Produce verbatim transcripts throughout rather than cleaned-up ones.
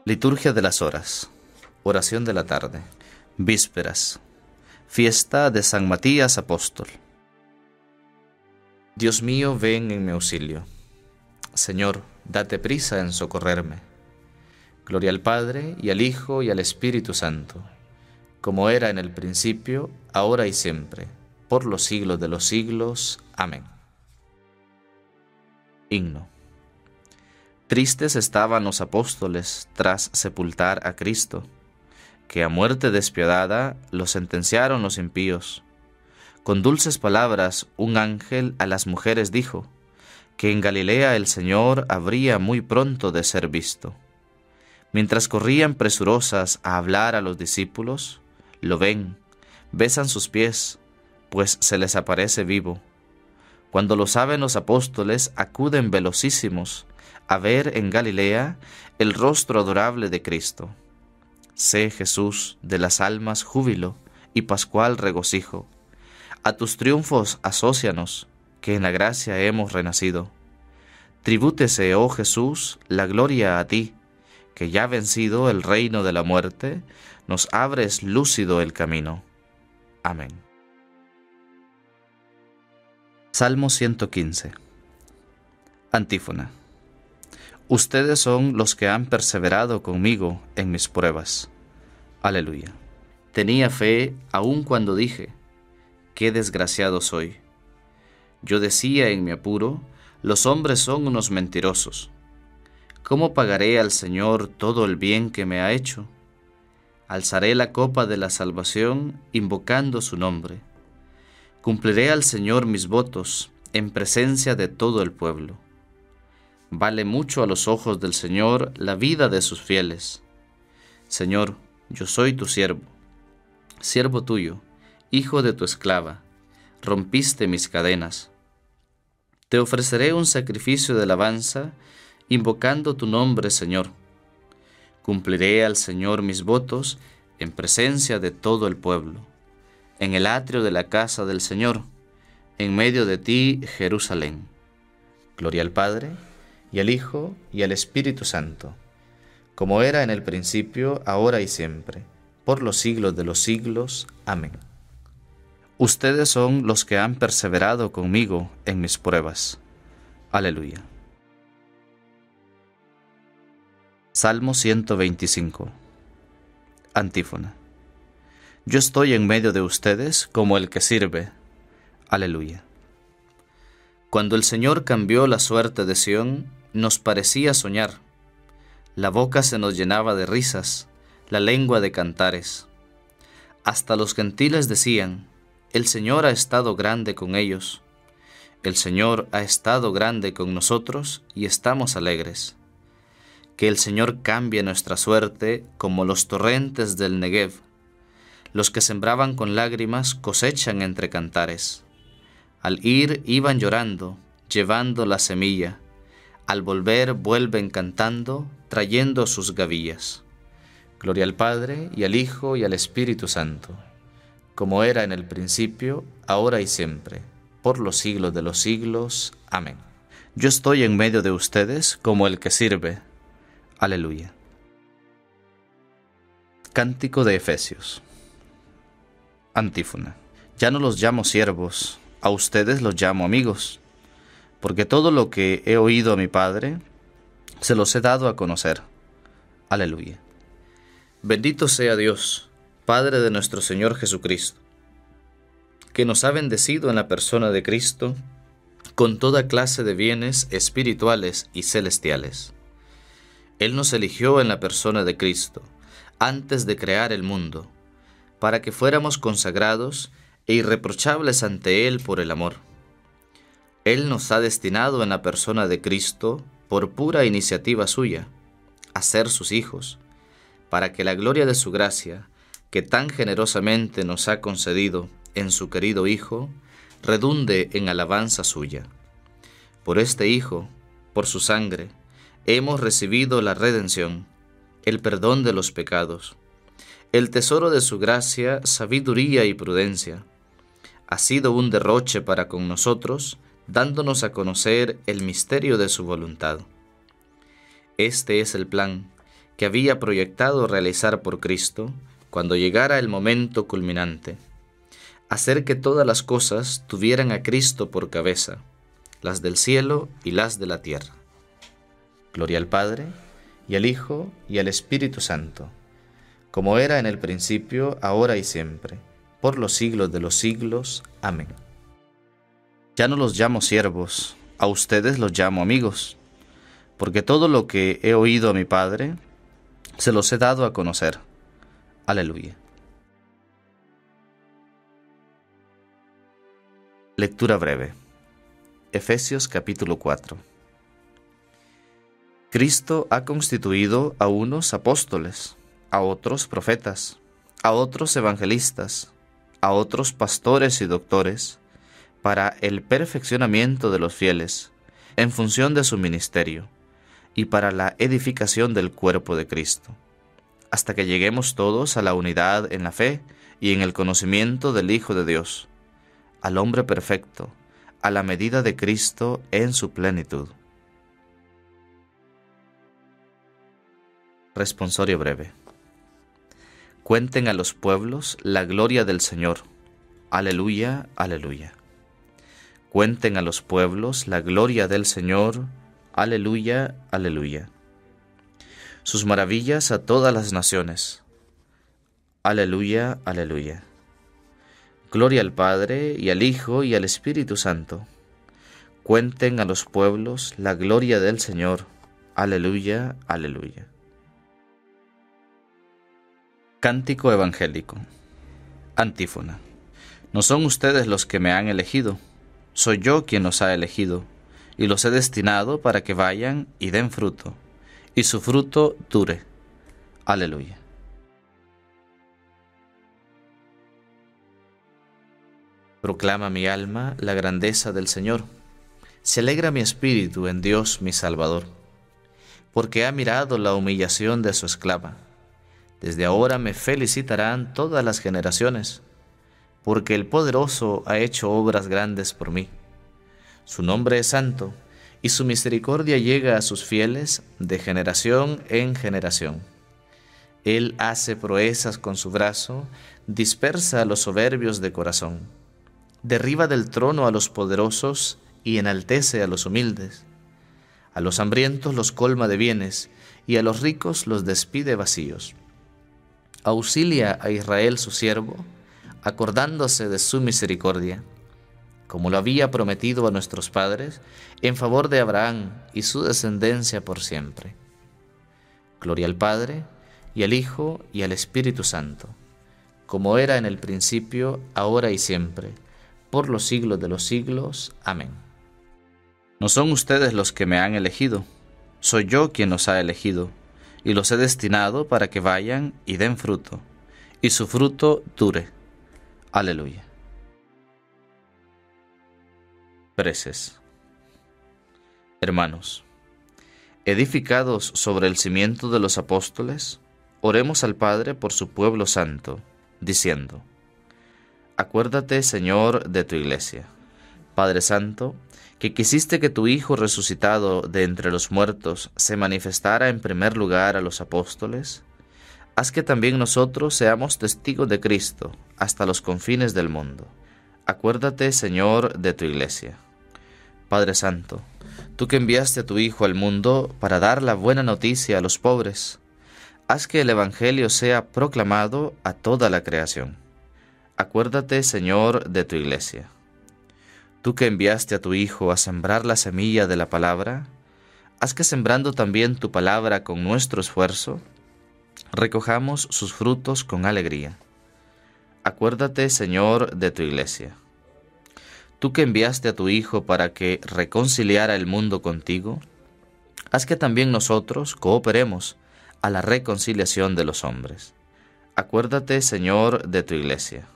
Liturgia de las horas. Oración de la tarde. Vísperas. Fiesta de San Matías Apóstol. Dios mío, ven en mi auxilio. Señor, date prisa en socorrerme. Gloria al Padre, y al Hijo, y al Espíritu Santo, como era en el principio, ahora y siempre, por los siglos de los siglos. Amén. Himno. Tristes estaban los apóstoles tras sepultar a Cristo, que a muerte despiadada lo sentenciaron los impíos. Con dulces palabras un ángel a las mujeres dijo, que en Galilea el Señor habría muy pronto de ser visto. Mientras corrían presurosas a hablar a los discípulos, lo ven, besan sus pies, pues se les aparece vivo. Cuando lo saben los apóstoles, acuden velocísimos a ver en Galilea el rostro adorable de Cristo. Sé, Jesús, de las almas júbilo y pascual regocijo. A tus triunfos asócianos, que en la gracia hemos renacido. Tribútese, oh Jesús, la gloria a ti, que ya vencido el reino de la muerte, nos abres lúcido el camino. Amén. Salmo ciento quince. Antífona. Ustedes son los que han perseverado conmigo en mis pruebas. Aleluya. Tenía fe aun cuando dije, qué desgraciado soy. Yo decía en mi apuro, los hombres son unos mentirosos. ¿Cómo pagaré al Señor todo el bien que me ha hecho? Alzaré la copa de la salvación invocando su nombre. Cumpliré al Señor mis votos en presencia de todo el pueblo. Vale mucho a los ojos del Señor la vida de sus fieles. Señor, yo soy tu siervo, siervo tuyo, hijo de tu esclava. Rompiste mis cadenas. Te ofreceré un sacrificio de alabanza, invocando tu nombre, Señor. Cumpliré al Señor mis votos en presencia de todo el pueblo, en el atrio de la casa del Señor, en medio de ti, Jerusalén. Gloria al Padre, y al Hijo, y al Espíritu Santo, como era en el principio, ahora y siempre, por los siglos de los siglos. Amén. Ustedes son los que han perseverado conmigo en mis pruebas. Aleluya. Salmo ciento veinticinco. Antífona. Yo estoy en medio de ustedes como el que sirve. Aleluya. Cuando el Señor cambió la suerte de Sión, nos parecía soñar. La boca se nos llenaba de risas, la lengua de cantares. Hasta los gentiles decían, el Señor ha estado grande con ellos. El Señor ha estado grande con nosotros y estamos alegres. Que el Señor cambie nuestra suerte como los torrentes del Negev. Los que sembraban con lágrimas cosechan entre cantares. Al ir iban llorando, llevando la semilla. Al volver vuelven cantando, trayendo sus gavillas. Gloria al Padre, y al Hijo, y al Espíritu Santo, como era en el principio, ahora y siempre, por los siglos de los siglos. Amén. Yo estoy en medio de ustedes como el que sirve. Aleluya. Cántico de Efesios. Antífona. Ya no los llamo siervos, a ustedes los llamo amigos, porque todo lo que he oído a mi Padre, se los he dado a conocer. Aleluya. Bendito sea Dios, Padre de nuestro Señor Jesucristo, que nos ha bendecido en la persona de Cristo con toda clase de bienes espirituales y celestiales. Él nos eligió en la persona de Cristo, antes de crear el mundo, para que fuéramos consagrados e irreprochables ante Él por el amor. Él nos ha destinado en la persona de Cristo, por pura iniciativa suya, a ser sus hijos, para que la gloria de su gracia, que tan generosamente nos ha concedido en su querido Hijo, redunde en alabanza suya. Por este Hijo, por su sangre, hemos recibido la redención, el perdón de los pecados, el tesoro de su gracia, sabiduría y prudencia. Ha sido un derroche para con nosotros, dándonos a conocer el misterio de su voluntad. Este es el plan que había proyectado realizar por Cristo cuando llegara el momento culminante, hacer que todas las cosas tuvieran a Cristo por cabeza, las del cielo y las de la tierra. Gloria al Padre, y al Hijo, y al Espíritu Santo, como era en el principio, ahora y siempre, por los siglos de los siglos. Amén. Ya no los llamo siervos, a ustedes los llamo amigos, porque todo lo que he oído a mi Padre, se los he dado a conocer. Aleluya. Lectura breve. Efesios capítulo cuatro. Cristo ha constituido a unos apóstoles, a otros profetas, a otros evangelistas, a otros pastores y doctores, para el perfeccionamiento de los fieles, en función de su ministerio, y para la edificación del cuerpo de Cristo, hasta que lleguemos todos a la unidad en la fe y en el conocimiento del Hijo de Dios, al hombre perfecto, a la medida de Cristo en su plenitud. Responsorio breve. Cuenten a los pueblos la gloria del Señor. Aleluya, aleluya. Cuenten a los pueblos la gloria del Señor. Aleluya, aleluya. Sus maravillas a todas las naciones. Aleluya, aleluya. Gloria al Padre, y al Hijo, y al Espíritu Santo. Cuenten a los pueblos la gloria del Señor. Aleluya, aleluya. Cántico evangélico. Antífona. No son ustedes los que me han elegido, soy yo quien los ha elegido, y los he destinado para que vayan y den fruto, y su fruto dure. Aleluya. Proclama mi alma la grandeza del Señor. Se alegra mi espíritu en Dios mi Salvador, porque ha mirado la humillación de su esclava. Desde ahora me felicitarán todas las generaciones, porque el Poderoso ha hecho obras grandes por mí. Su nombre es santo, y su misericordia llega a sus fieles de generación en generación. Él hace proezas con su brazo, dispersa a los soberbios de corazón, derriba del trono a los poderosos y enaltece a los humildes. A los hambrientos los colma de bienes, y a los ricos los despide vacíos. Auxilia a Israel su siervo, acordándose de su misericordia, como lo había prometido a nuestros padres, en favor de Abraham y su descendencia por siempre. Gloria al Padre, y al Hijo, y al Espíritu Santo, como era en el principio, ahora y siempre, por los siglos de los siglos. Amén. No son ustedes los que me han elegido, soy yo quien los ha elegido, y los he destinado para que vayan y den fruto, y su fruto dure. Aleluya. Preces. Hermanos, edificados sobre el cimiento de los apóstoles, oremos al Padre por su pueblo santo, diciendo: Acuérdate, Señor, de tu iglesia. Padre Santo, que quisiste que tu Hijo resucitado de entre los muertos se manifestara en primer lugar a los apóstoles, haz que también nosotros seamos testigos de Cristo hasta los confines del mundo. Acuérdate, Señor, de tu iglesia. Padre Santo, tú que enviaste a tu Hijo al mundo para dar la buena noticia a los pobres, haz que el Evangelio sea proclamado a toda la creación. Acuérdate, Señor, de tu iglesia. Tú que enviaste a tu Hijo a sembrar la semilla de la palabra, haz que sembrando también tu palabra con nuestro esfuerzo, recojamos sus frutos con alegría. Acuérdate, Señor, de tu iglesia. Tú que enviaste a tu Hijo para que reconciliara el mundo contigo, haz que también nosotros cooperemos a la reconciliación de los hombres. Acuérdate, Señor, de tu iglesia.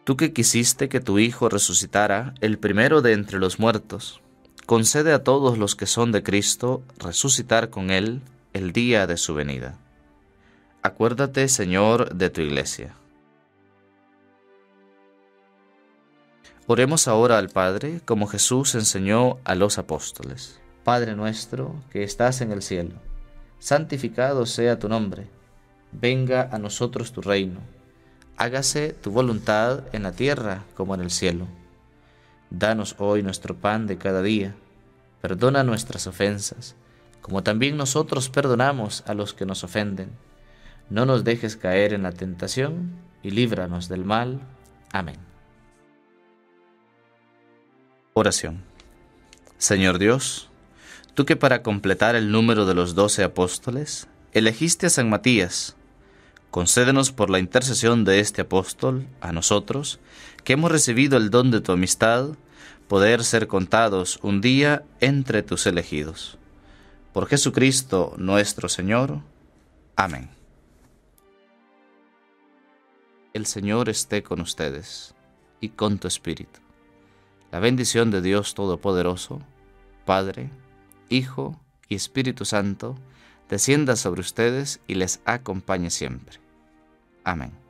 Tú que quisiste que tu Hijo resucitara, el primero de entre los muertos, concede a todos los que son de Cristo resucitar con Él el día de su venida. Acuérdate, Señor, de tu Iglesia. Oremos ahora al Padre, como Jesús enseñó a los apóstoles. Padre nuestro, que estás en el cielo, santificado sea tu nombre. Venga a nosotros tu reino. Hágase tu voluntad en la tierra como en el cielo. Danos hoy nuestro pan de cada día. Perdona nuestras ofensas, como también nosotros perdonamos a los que nos ofenden. No nos dejes caer en la tentación, y líbranos del mal. Amén. Oración. Señor Dios, tú que para completar el número de los doce apóstoles, elegiste a San Matías, concédenos por la intercesión de este apóstol, a nosotros, que hemos recibido el don de tu amistad, poder ser contados un día entre tus elegidos. Por Jesucristo nuestro Señor. Amén. El Señor esté con ustedes y con tu espíritu. La bendición de Dios Todopoderoso, Padre, Hijo y Espíritu Santo, descienda sobre ustedes y les acompañe siempre. Amén.